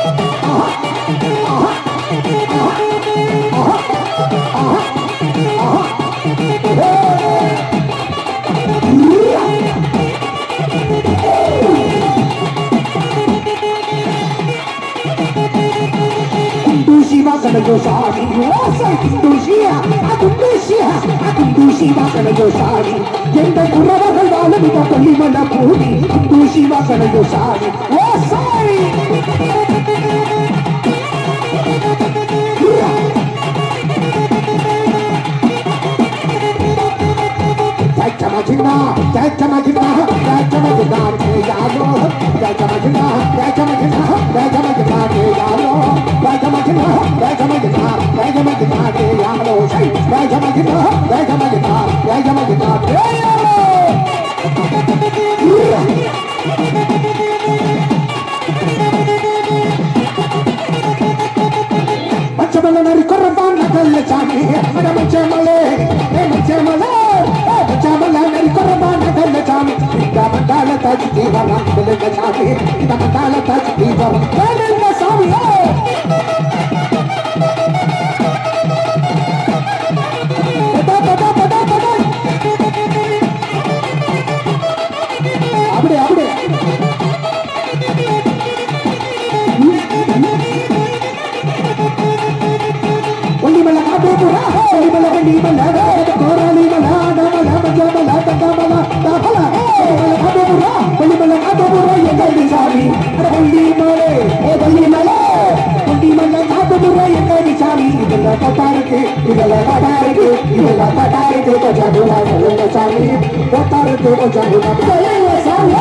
Yosari, Wasa Indonesia, Indonesia, Indonesia sana Yosari. Yenda kuraba kalwala bita kalima na puri, Indonesia sana Yosari, Wasai. Jackamajina, Jackamajina, Jackamajina, Jayalo, Jackamajina, Jackamajina, Jackamajina, Jayalo, Jackamajina, Jackamajina, Jackamajina, Jayalo, Jackamajina, Jackamajina, Jackamajina, Jayalo. Machamala na ricorban na dalle chami, mana machamale, machamale. Machamala na ricorban na dalle chami, ida mandala taji divala dalle chami, ida mandala taji divala dalle chami. Abde abde. Oli mala abu pura, oli mala oli mala, korali mala, mala mala, mala, dapala. Oli mala abu pura, ye kali chami. Oli mala, oli mala abu pura, ye kali chami. Idala patarke, to jadula dalle chami. Patarke to jadula dalle chami.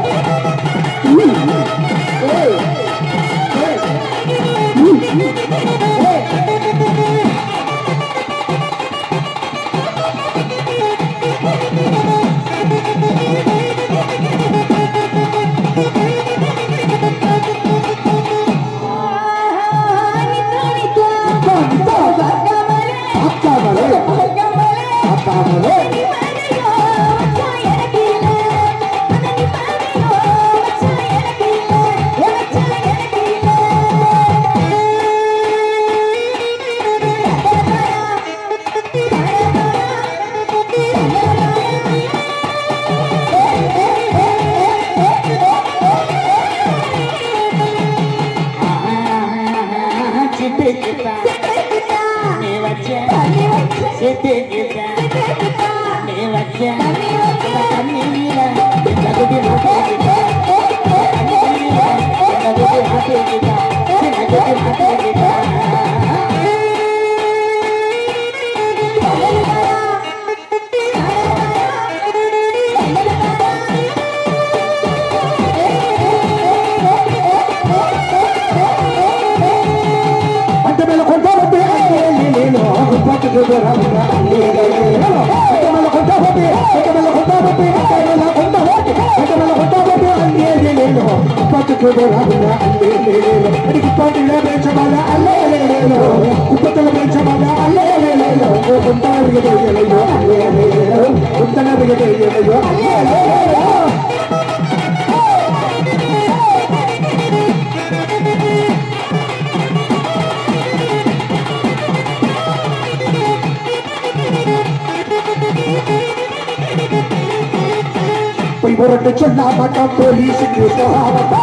Borate challa mata police ke sahaba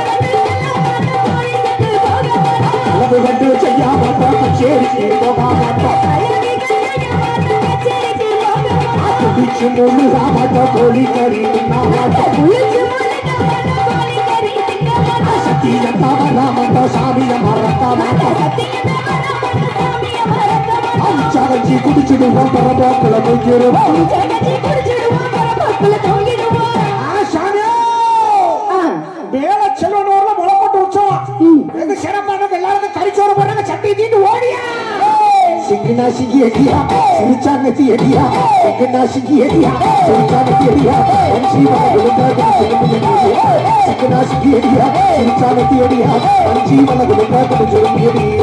love gadu chaya mata kacheri ke bogata bichu mulu mata poli kari na mata bichu mulu satiya tawala mata sabiya marata mata amchaji kudichu vampara bakla bujuru amchaji kudichu vampara bakla thongidu ಬೇಡ ಚಲೋ ನೋಡ್ಲ ಮೊಳಕೊಟ್ಟು ಉತ್ಸವ ಈಗ ಶರಮ್ಮನ ಎಲ್ಲಾರನ್ನ ಕರಿಚೋರು ಬರಕ ಚಟ್ಟಿ ತಿಂದು ಓಡಿಯಾ ಸಿಗ್ನಾ ಸಿಗಿ ಎಡಿಯಾ ಸಿರಿಚಾನತಿ ಎಡಿಯಾ ಸಿಗ್ನಾ ಸಿಗಿ ಎಡಿಯಾ ಸಿರಿಚಾನತಿ ಎಡಿಯಾ ಅಂಚಿ ಮಲಗುಲದ ಸಿಗ್ನಾ ಸಿಗಿ ಎಡಿಯಾ ಸಿರಿಚಾನತಿ ಎಡಿಯಾ ಅಂಚಿ ಮಲಗುಲದ ಜುರುಮಿ ಎಡಿಯಾ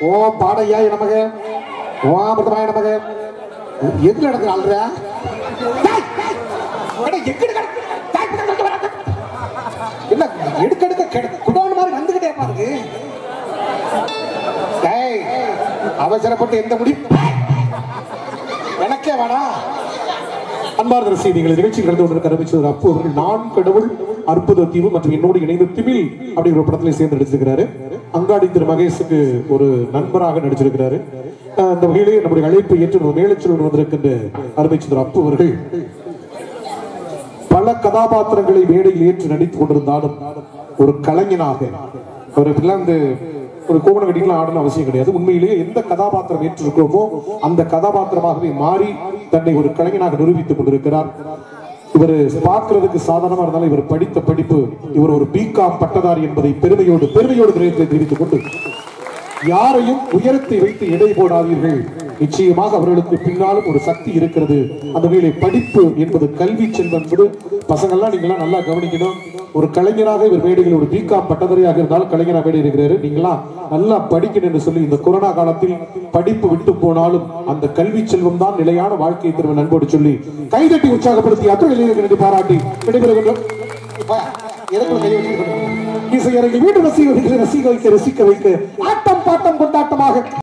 ஓம் பாடையாய் நமக ஓம் அமிர்தமாய் நமக. எதுல நடக்குற ஆள்ற இல்ல எடுக்க குடோன் மாதிரி வந்துகிட்டே பாருங்க. அவசரப்பட்டு எந்த முடிவு எனக்கே வேணா. அன்பார்ந்த ரசிகர்கள், நிகழ்ச்சி நடந்து கொண்டிருக்க அறிவிச்சது அப்பு அவர்கள் நான் கடவுள் அற்புத தீவு மற்றும் என்னோடு இணைந்து திமில் அப்படிங்கிற ஒரு படத்துல சேர்ந்து நடிச்சிருக்கிறாரு. அங்காடி திரு மகேஷுக்கு ஒரு நண்பராக நடிச்சிருக்கிறாரு. அந்த வகையிலே நம்முடைய அழைப்பை ஏற்று மேலச்சொல் வந்திருக்கின்ற அறிவிச்சது அப்பு அவர்கள் பல கதாபாத்திரங்களை மேடையில் ஏற்று நடித்துக் கொண்டிருந்தாலும் ஒரு கலைஞனாக அவர் ஒரு கோவண கட்டிக்கலாம் ஆடணும் அவசியம் கிடையாது. உண்மையிலேயே எந்த கதாபாத்திரம் ஏற்றிருக்கிறோமோ அந்த கதாபாத்திரமாகவே மாறி தன்னை ஒரு கலைஞனாக நிரூபித்துக் கொண்டிருக்கிறார். இவர் பார்க்கிறதுக்கு சாதாரணமா இருந்தாலும் இவர் படித்த படிப்பு, இவர் ஒரு பிகாம் பட்டதாரி என்பதை பெருமையோடு தெரிவித்துக் கொண்டு யாரையும் உயரத்தை வைத்து எடை போடாதீர்கள். நிச்சயமாக அவர்களுக்கு பின்னாலும் ஒரு சக்தி இருக்கிறது. அந்த வேளை படிப்பு என்பது கல்வி செல்வம் என்பது பசங்கள்லாம் நீங்களாம் நல்லா கவனிக்கணும். ஒரு கலைஞராக இவர் மேடையில் ஒரு பிகாம் பட்டதாரியாக இருந்தாலும் கலைஞராக மேடை இருக்கிறாரு. நீங்களாம் நல்லா படிக்கணும் என்று சொல்லி இந்த கொரோனா காலத்தில் படிப்பு விட்டு போனாலும் அந்த கல்வி செல்வம் தான் நிலையான வாழ்க்கையை தருவ நண்போடு சொல்லி கைதட்டி உற்சாகப்படுத்தி அத்துறை இளைஞர்களுக்கு பாராட்டி விடைபெறுகின்றோம். இசையரங்கில் வீட்டு ரசிக்க வைக்க ஆட்டம் பாட்டம் கொண்டாட்டமாக